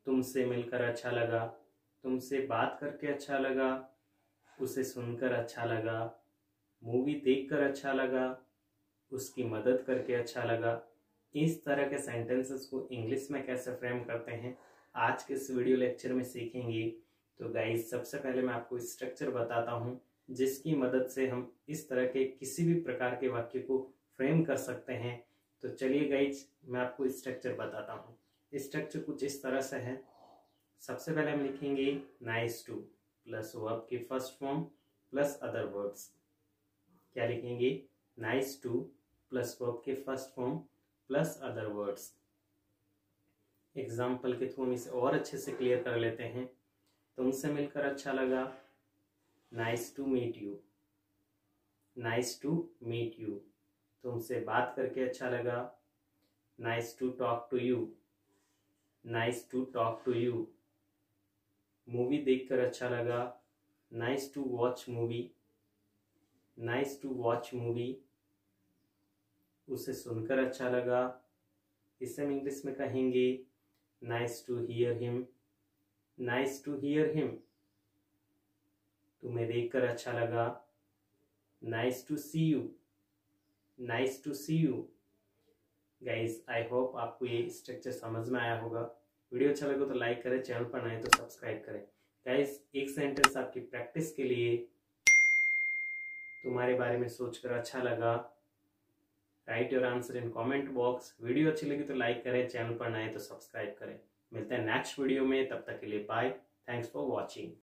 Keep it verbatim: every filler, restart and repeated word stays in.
तुमसे मिलकर अच्छा लगा, तुमसे बात करके अच्छा लगा, उसे सुनकर अच्छा लगा, मूवी देखकर अच्छा लगा, उसकी मदद करके अच्छा लगा। इस तरह के सेंटेंसेस को इंग्लिश में कैसे फ्रेम करते हैं आज के इस वीडियो लेक्चर में सीखेंगे। तो गाइस, सबसे पहले मैं आपको स्ट्रक्चर बताता हूँ जिसकी मदद से हम इस तरह के किसी भी प्रकार के वाक्य को फ्रेम कर सकते हैं। तो चलिए गाइस, मैं आपको स्ट्रक्चर बताता हूँ। स्ट्रक्चर कुछ इस तरह से है। सबसे पहले हम लिखेंगे नाइस टू प्लस वर्ब की first form plus other words. क्या लिखेंगे? नाइस टू प्लस वर्ब के first form plus other words. Example के थ्रू हम इसे और अच्छे से क्लियर कर लेते हैं। तुमसे मिलकर अच्छा लगा, nice to meet you. Nice to meet you. तुमसे बात करके अच्छा लगा, nice to talk to you. Nice to talk to you. Movie देखकर अच्छा लगा, nice to watch movie. Nice to watch movie. उसे सुनकर अच्छा लगा, इसे हम इंग्लिश में कहेंगे nice to hear him. Nice to hear him. तुम्हें देखकर अच्छा लगा, nice to see you. Nice to see you. Guys, I hope आपको ये स्ट्रक्चर समझ में आया होगा। वीडियो अच्छा लगे तो लाइक करें, चैनल पर नए तो सब्सक्राइब करें। गाइज, एक सेंटेंस आपकी प्रैक्टिस के लिए, तुम्हारे बारे में सोचकर अच्छा लगा। Write your answer in comment box. Video अच्छी लगी तो लाइक करें, चैनल पर नए तो सब्सक्राइब करें। मिलते हैं नेक्स्ट वीडियो में, तब तक के लिए बाय। Thanks for watching.